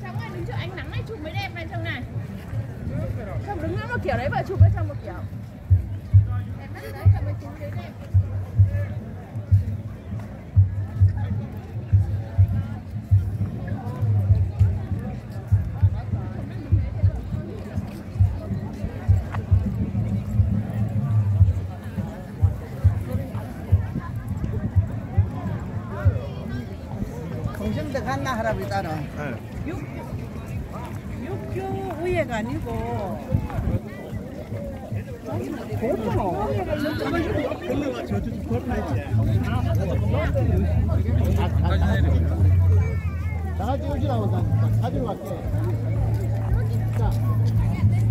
Xong rồi đứng trước ánh nắng này chụp mới đẹp này trong này. Không đứng nữa một kiểu đấy, vợ chụp ở trong một kiểu. Đẹp lắm đấy, cầm với chú đấy đẹp. 정성댁 한나 할아버지 따라. 육교 위에가 아니고 다 같이 오시라고 가지고 갈게. 자.